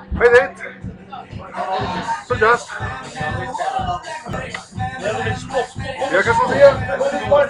Hej dit! Så just. Jag kan få se.